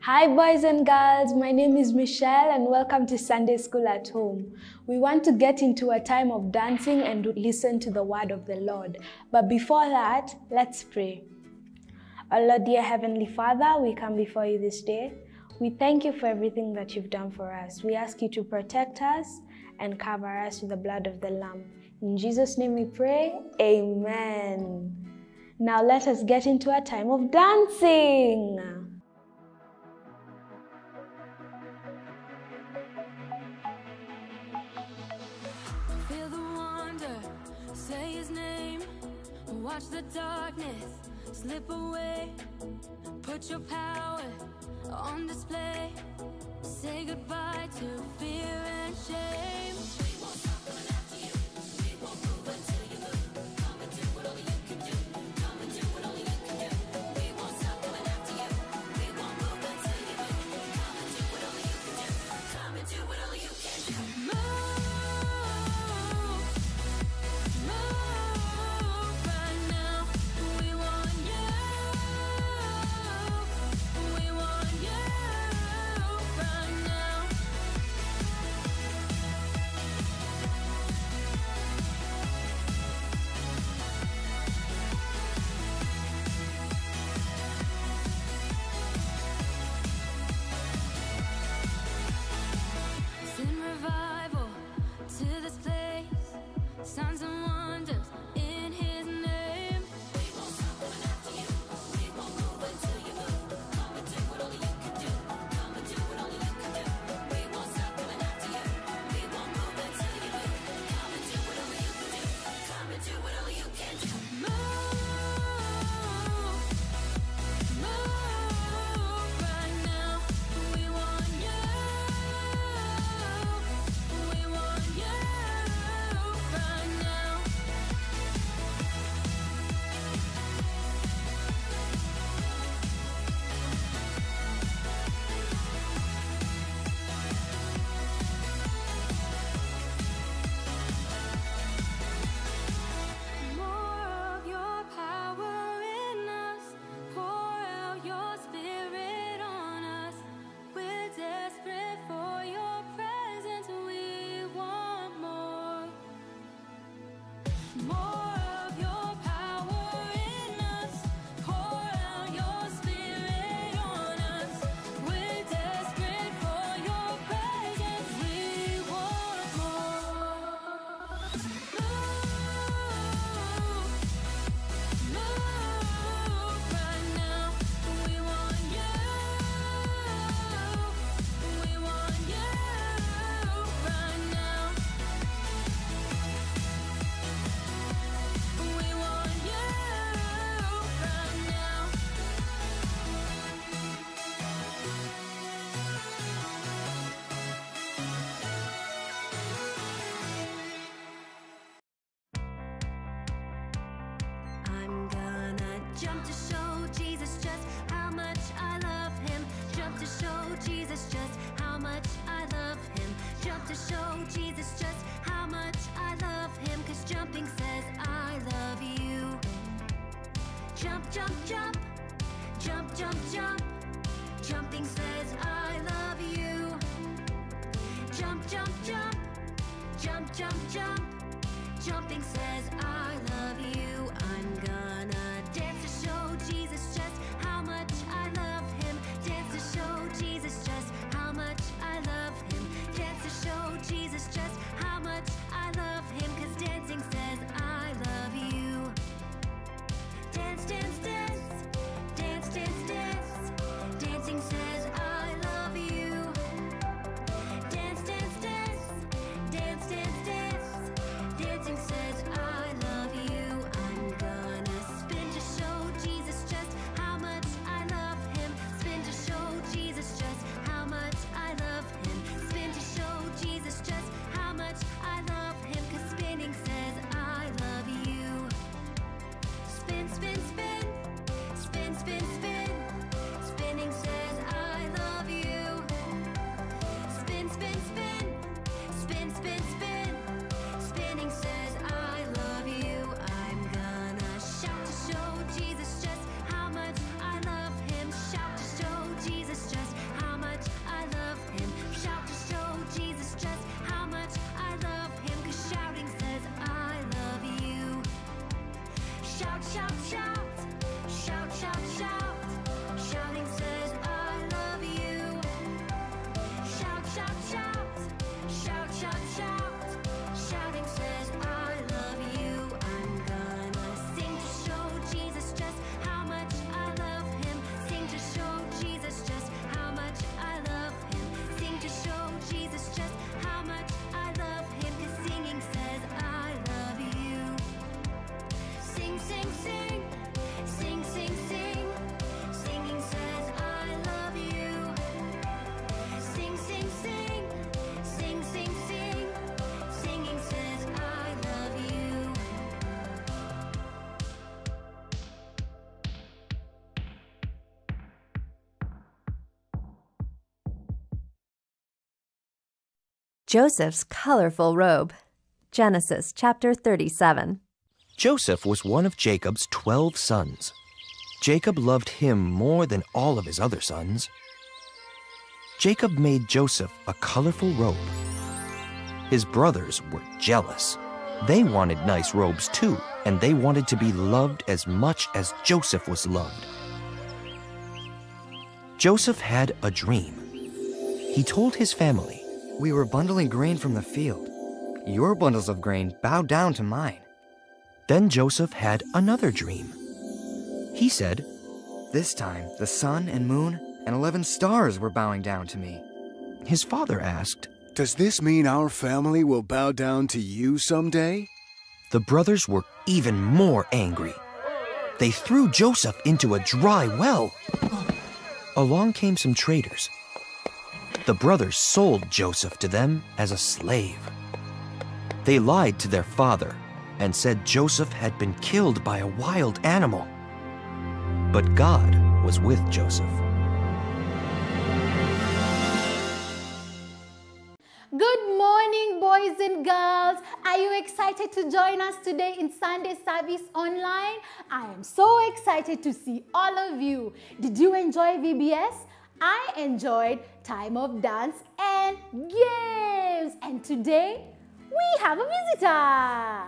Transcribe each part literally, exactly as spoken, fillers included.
Hi boys and girls, my name is Michelle and welcome to Sunday School at Home. We want to get into a time of dancing and listen to the word of the Lord. But before that, let's pray. Our Lord, dear Heavenly Father, we come before you this day. We thank you for everything that you've done for us. We ask you to protect us and cover us with the blood of the Lamb. In Jesus' name we pray, amen. Now let us get into a time of dancing. Feel the wonder, say his name. Watch the darkness slip away. Put your power on display. Say goodbye to fear and shame. We won't stop coming after you. We won't move until you move. Come and do what only you can do. Come and do what only you can do. We won't stop coming after you. We won't move until you move. Come and do what only you can do. Come and do what only you can do. Move. Signs and wonders in his name. We won't stop coming after you. We won't move until you move. Come and do what only you can do. Come and do what only you can do. We won't stop coming after you. We won't move until you move. Come and do what only you can do. Come and do what only you can do. Move, move right now. We want you. We want you. Jump to show Jesus just how much I love him. Jump to show Jesus just how much I love him. Jump to show Jesus just how much I love him. Cause jumping says I love you. Jump, jump, jump. Jump, jump, jump. Jumping says I love you. Jump, jump, jump. Jump, jump, jump. Jumping says I love you. I'm gonna dance to show Jesus just how much I love him. Dance to show Jesus just how much I love him. Dance to show Jesus just how much I love him. Cause dancing says I love you. Dance, dance, dance. Dance, dance, dance. Dancing says I love you. Dance, dance, dance. Dance, dance, dance. Dancing says I love you. Shout, shout, shout. Shout, shout, shout. Shouting says I love you. Shout, shout, shout. Shout, shout, shout. Shouting says I love you. I'm gonna sing to show Jesus just how much I love him. Sing to show Jesus just how much I love him. Sing to show Jesus just how much I love him. 'Cause singing says I love you. Sing, sing, sing. Sing, sing, sing. Singing says I love you. Sing, sing, sing. Sing, sing, sing. Singing says I love you. Joseph's colorful robe. Genesis chapter thirty-seven. Joseph was one of Jacob's twelve sons. Jacob loved him more than all of his other sons. Jacob made Joseph a colorful robe. His brothers were jealous. They wanted nice robes too, and they wanted to be loved as much as Joseph was loved. Joseph had a dream. He told his family, We were bundling grain from the field. Your bundles of grain bowed down to mine. Then Joseph had another dream. He said, This time, the sun and moon and eleven stars were bowing down to me. His father asked, Does this mean our family will bow down to you someday? The brothers were even more angry. They threw Joseph into a dry well. Along came some traders. The brothers sold Joseph to them as a slave. They lied to their father and said Joseph had been killed by a wild animal. But God was with Joseph. Good morning, boys and girls. Are you excited to join us today in Sunday service online? I am so excited to see all of you. Did you enjoy V B S? I enjoyed time of dance and games. And today, we have a visitor.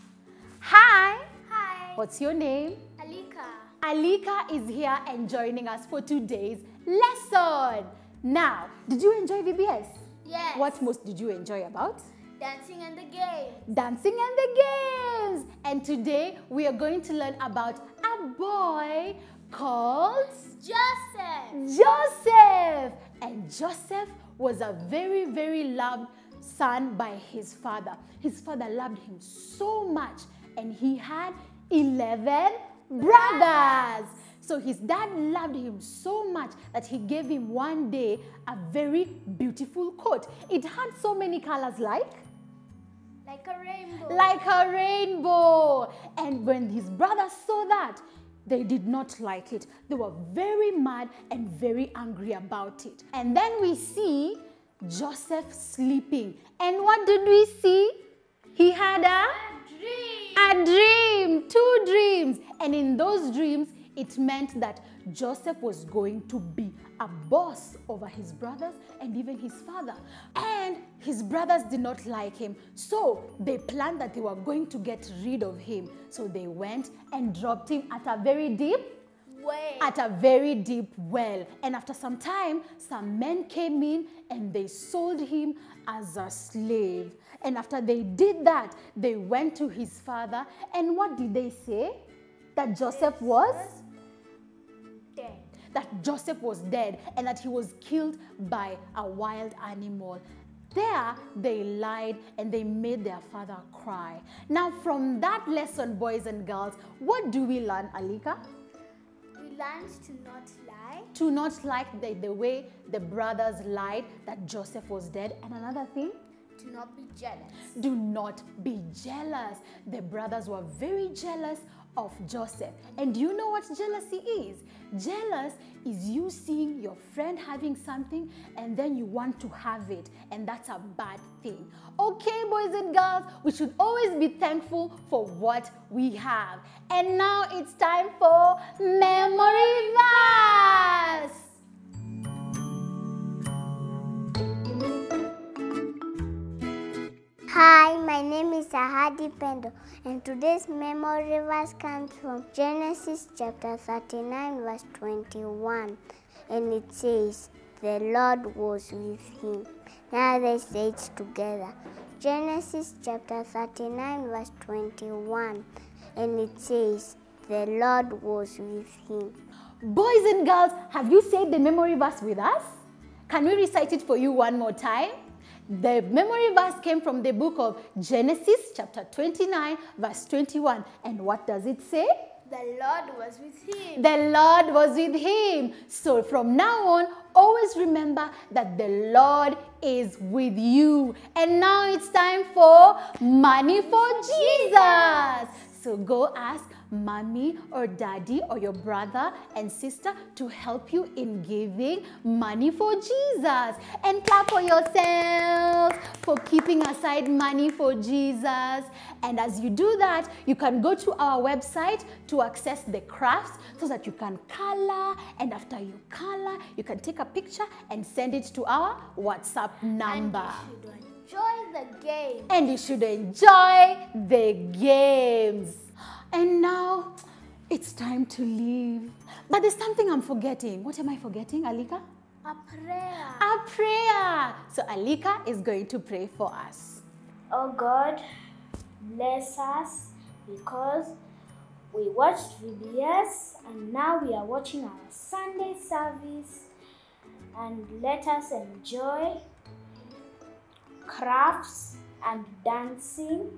Hi. Hi. What's your name? Alika. Alika is here and joining us for today's lesson. Now, did you enjoy V B S? Yes. What most did you enjoy about? Dancing and the game. Dancing and the games. And today we are going to learn about a boy called Joseph. Joseph. And Joseph was a very, very loved son by his father. His father loved him so much, and he had eleven brothers. So his dad loved him so much that he gave him one day a very beautiful coat. It had so many colors like? Like a rainbow. Like a rainbow. And when his brothers saw that, they did not like it. They were very mad and very angry about it. And then we see Joseph sleeping. And what did we see? He had a? A dream. A dream. Two dreams. And in those dreams, it meant that Joseph was going to be a boss over his brothers and even his father. And his brothers did not like him. So they planned that they were going to get rid of him. So they went and dropped him at a very deep Well. at a very deep well. And after some time, some men came in and they sold him as a slave. And after they did that, they went to his father. And what did they say? That Joseph was? Dead. That Joseph was dead and that he was killed by a wild animal. There, they lied and they made their father cry. Now, from that lesson, boys and girls, what do we learn, Alika? We learned to not lie. To not like the, the way the brothers lied that Joseph was dead. And another thing, To not be jealous. do not be jealous. The brothers were very jealous of Joseph. And do you know what jealousy is? Jealous is you seeing your friend having something and then you want to have it, and that's a bad thing. Okay, boys and girls, we should always be thankful for what we have. And now it's time for Memory Verse. Hi, my name is Ahadi Pendo, and today's memory verse comes from Genesis chapter thirty-nine, verse twenty-one, and it says, "The Lord was with him." Now let's say it together. Genesis chapter thirty-nine, verse twenty-one, and it says, "The Lord was with him." Boys and girls, have you said the memory verse with us? Can we recite it for you one more time? The memory verse came from the book of Genesis chapter twenty-nine, verse twenty-one. And what does it say? The Lord was with him. The Lord was with him. So from now on, always remember that the Lord is with you. And now it's time for Money for Jesus. So go ask mommy or daddy or your brother and sister to help you in giving money for Jesus. And clap for yourselves for keeping aside money for Jesus. And as you do that, you can go to our website to access the crafts so that you can color. And after you color, you can take a picture and send it to our WhatsApp number. And you should enjoy the game. And you should enjoy the games. And now it's time to leave. But there's something I'm forgetting. What am I forgetting, Alika? A prayer. A prayer. So Alika is going to pray for us. Oh God, bless us because we watched V B S and now we are watching our Sunday service, and let us enjoy crafts and dancing.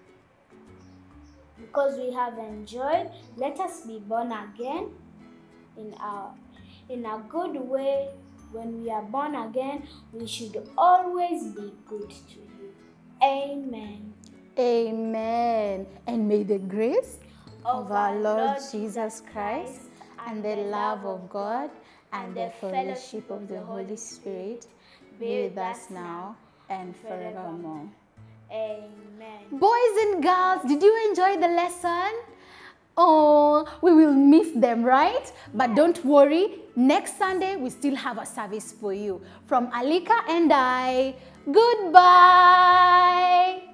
Because we have enjoyed, let us be born again in our in a good way. When we are born again, we should always be good to you. Amen. Amen. And may the grace of our Lord Jesus Christ and the love of God and the fellowship of the Holy Spirit be with us now and forevermore. Amen. Boys and girls, did you enjoy the lesson? Oh, we will miss them, right? But don't worry, next Sunday we still have a service for you. From Alika and I, goodbye.